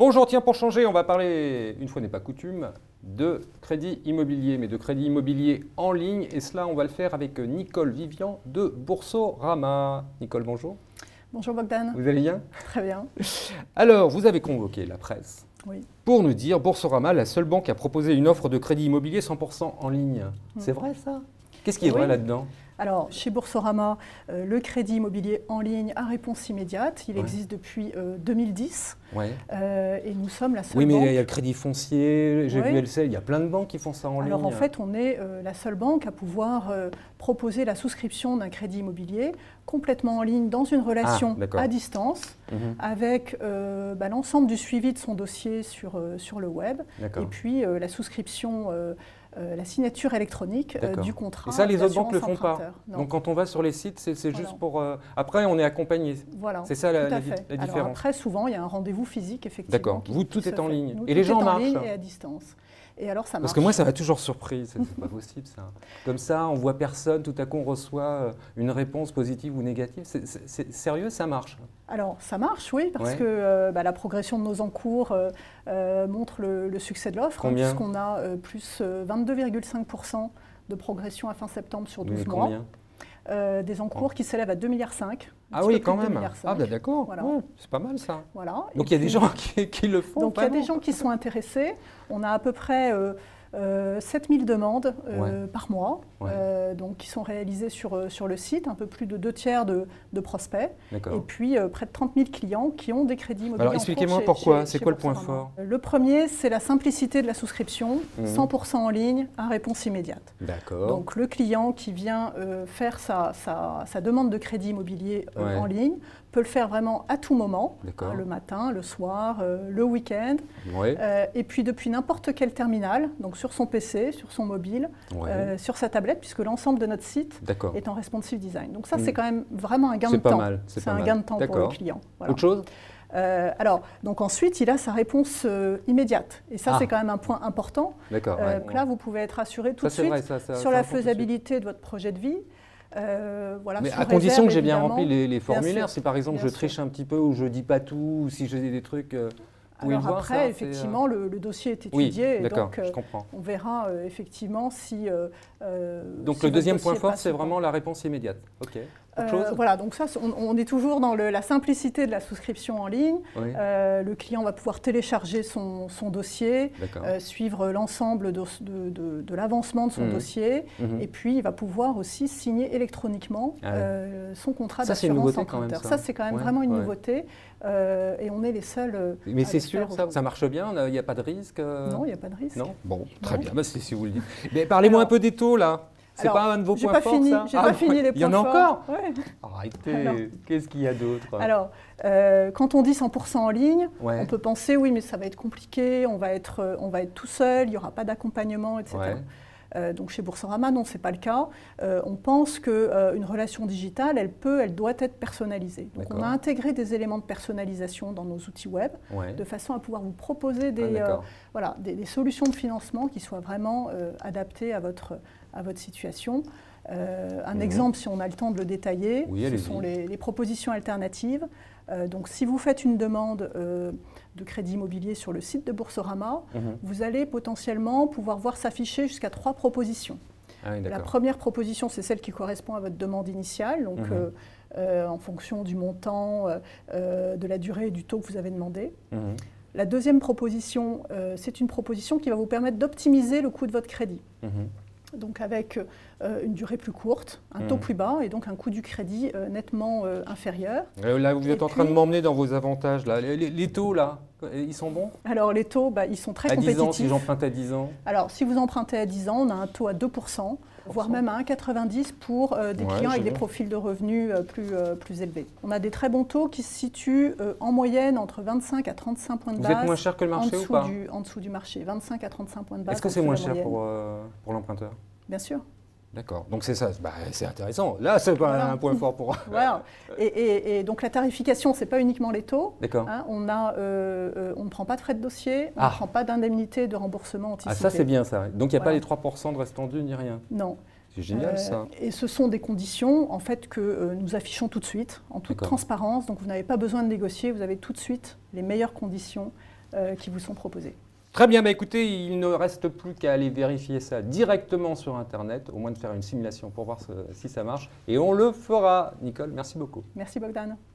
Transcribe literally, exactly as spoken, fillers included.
Bonjour, tiens, pour changer, on va parler, une fois n'est pas coutume, de crédit immobilier, mais de crédit immobilier en ligne. Et cela, on va le faire avec Nicole Vivian de Boursorama. Nicole, bonjour. Bonjour Bogdan. Vous allez bien? Très bien. Alors, vous avez convoqué la presse oui. pour nous dire Boursorama, la seule banque à proposer une offre de crédit immobilier cent pour cent en ligne. Mmh. C'est vrai ça? Qu'est-ce qui est oui. vrai là-dedans? Alors, chez Boursorama, euh, le crédit immobilier en ligne à réponse immédiate, il ouais. existe depuis euh, deux mille dix. Ouais. Euh, et nous sommes la seule Oui, mais banque... il y a le crédit foncier, j'ai ouais. vu L C L, il y a plein de banques qui font ça en Alors, ligne. Alors en fait, on est euh, la seule banque à pouvoir euh, proposer la souscription d'un crédit immobilier complètement en ligne dans une relation ah, à distance mmh. avec euh, bah, l'ensemble du suivi de son dossier sur, euh, sur le web et puis euh, la souscription euh, Euh, la signature électronique euh, du contrat. Et ça, les autres banques ne le font pas. Non. Donc, quand on va sur les sites, c'est voilà. juste pour... Euh, après, on est accompagné. Voilà. C'est ça la, la, la différence. Alors, après, souvent, il y a un rendez-vous physique, effectivement. D'accord. Vous, tout est en fait. ligne. Nous, et les gens est marchent. En ligne et à distance. Et alors, ça marche. Parce que moi, ça m'a toujours surpris. C'est pas possible, ça. Comme ça, on voit personne. Tout à coup, on reçoit une réponse positive ou négative. C'est sérieux, ça marche? Alors, ça marche, oui, parce ouais. que euh, bah, la progression de nos encours euh, euh, montre le, le succès de l'offre, hein, puisqu'on a euh, plus euh, vingt-deux virgule cinq pour cent de progression à fin septembre sur douze mois. Euh, des encours oh. qui s'élèvent à deux virgule cinq milliards. Ah oui, quand même. Ah bah d'accord, voilà. ouais, c'est pas mal ça. Voilà. Donc il y a des gens qui, qui le font. Donc il y a des gens qui sont intéressés. On a à peu près euh, euh, sept mille demandes euh, ouais. par mois, ouais. euh, donc qui sont réalisées sur, euh, sur le site, un peu plus de deux tiers de, de prospects, et puis euh, près de trente mille clients qui ont des crédits immobiliers. Alors expliquez-moi pourquoi, c'est quoi le point fort? Le premier, c'est la simplicité de la souscription, mmh. cent pour cent en ligne, à réponse immédiate. D'accord. Donc le client qui vient euh, faire sa, sa, sa demande de crédit immobilier euh, ouais. en ligne peut le faire vraiment à tout moment, hein, le matin, le soir, euh, le week-end, ouais. euh, et puis depuis n'importe quel terminal, donc sur son P C, sur son mobile, ouais. euh, sur sa tablette, puisque l'ensemble de notre site est en responsive design. Donc ça, mmh. c'est quand même vraiment un gain de temps. C'est un mal. gain de temps pour le client. Voilà. Autre chose? Euh, alors, donc ensuite, il a sa réponse euh, immédiate. Et ça, ah. c'est quand même un point important. D'accord. Euh, ouais, donc ouais. là, vous pouvez être assuré tout ça, de suite vrai, ça, ça, sur la faisabilité de votre projet de vie. Euh, voilà, mais à condition réserve, que j'ai bien rempli les, les formulaires. Si par exemple je sûr. triche un petit peu ou je dis pas tout, ou si j'ai des trucs... Euh, Alors voir, après, ça, effectivement, euh... le, le dossier est étudié. Oui, et donc, euh, je comprends. on verra euh, effectivement si... Euh, donc si le deuxième point fort, c'est vraiment la réponse immédiate. Ok. Autre chose ? Euh, voilà, donc ça, on, on est toujours dans le, la simplicité de la souscription en ligne. Oui. Euh, le client va pouvoir télécharger son, son dossier, euh, suivre l'ensemble de, de, de, de l'avancement de son mmh. dossier, mmh. et puis il va pouvoir aussi signer électroniquement ah, euh, oui. son contrat d'assurance emprunteur. Ça, c'est quand même ouais, vraiment une ouais. nouveauté, euh, et on est les seuls. Mais c'est sûr, ça, ça marche bien, il n'y a pas de risque euh... Non, il n'y a pas de risque. Non, bon, très non. bien, bah, si vous le dites. Mais parlez-moi un peu des taux, là. C'est pas un de vos points forts, fini, ça? J'ai ah, pas fini les points forts. Il y en a encore ouais. Arrêtez, qu'est-ce qu'il y a d'autre? Alors, euh, quand on dit cent pour cent en ligne, ouais. on peut penser, oui, mais ça va être compliqué, on va être, on va être tout seul, il n'y aura pas d'accompagnement, et cetera. Ouais. Euh, donc chez Boursorama, non, ce n'est pas le cas. Euh, on pense qu'une euh, relation digitale, elle peut, elle doit être personnalisée. Donc on a intégré des éléments de personnalisation dans nos outils web, ouais. de façon à pouvoir vous proposer des, ah, euh, voilà, des, des solutions de financement qui soient vraiment euh, adaptées à votre, à votre situation. Euh, un mmh. exemple, si on a le temps de le détailler, oui, ce sont les, les propositions alternatives. Euh, donc si vous faites une demande euh, de crédit immobilier sur le site de Boursorama, mmh. vous allez potentiellement pouvoir voir s'afficher jusqu'à trois propositions. Ah oui, la première proposition, c'est celle qui correspond à votre demande initiale, donc mmh. euh, euh, en fonction du montant, euh, de la durée et du taux que vous avez demandé. Mmh. La deuxième proposition, euh, c'est une proposition qui va vous permettre d'optimiser le coût de votre crédit. Mmh. Donc avec euh, une durée plus courte, un mmh. taux plus bas et donc un coût du crédit euh, nettement euh, inférieur. Euh, là, vous êtes et en puis, train de m'emmener dans vos avantages. Là. Les, les, les taux, là, ils sont bons? Alors les taux, bah, ils sont très à compétitifs. dix ans, si j'emprunte à dix ans? Alors si vous empruntez à dix ans, on a un taux à deux pour cent, voire même à un virgule quatre-vingt-dix pour euh, des ouais, clients avec des profils de revenus euh, plus, euh, plus élevés. On a des très bons taux qui se situent euh, en moyenne entre vingt-cinq à trente-cinq points de base. Vous êtes moins cher que le marché ou pas? du, En dessous du marché, vingt-cinq à trente-cinq points de base. Est-ce que c'est moins cher pour, euh, pour l'emprunteur? Bien sûr. D'accord, donc c'est ça, bah, c'est intéressant. Là, c'est pas voilà. un point fort pour... voilà. et, et, et donc la tarification, ce n'est pas uniquement les taux. D'accord. Hein, on, a, euh, on ne prend pas de frais de dossier, on ah. ne prend pas d'indemnité de remboursement anticipé. Ah, ça c'est bien ça. Donc il n'y a voilà. pas les trois pour cent de reste dû ni rien. Non. C'est génial euh, ça. Et ce sont des conditions en fait, que euh, nous affichons tout de suite, en toute transparence. Donc vous n'avez pas besoin de négocier, vous avez tout de suite les meilleures conditions euh, qui vous sont proposés. Très bien, bah écoutez, il ne reste plus qu'à aller vérifier ça directement sur Internet, au moins de faire une simulation pour voir ce, si ça marche. Et on le fera. Nicole, merci beaucoup. Merci Bogdan.